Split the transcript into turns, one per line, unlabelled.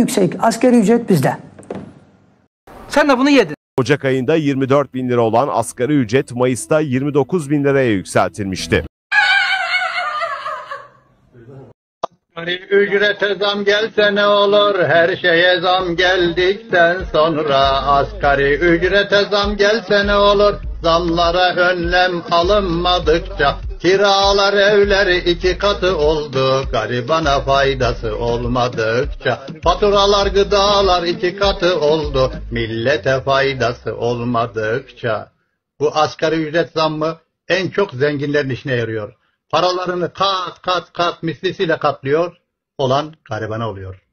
yüksek asgari ücret bizde.
Sen de bunu yedin.
Ocak ayında 24 bin lira olan asgari ücret Mayıs'ta 29 bin liraya yükseltilmişti.
Asgari ücrete zam gelse ne olur, her şeye zam geldikten sonra. Asgari ücrete zam gelse ne olur, zamlara önlem alınmadıkça. Kiralar, evler 2 katı oldu, garibana faydası olmadıkça. Faturalar, gıdalar 2 katı oldu, millete faydası olmadıkça. Bu asgari ücret zammı en çok zenginlerin işine yarıyor. Paralarını kat kat mislisiyle katlıyor, olan garibana oluyor.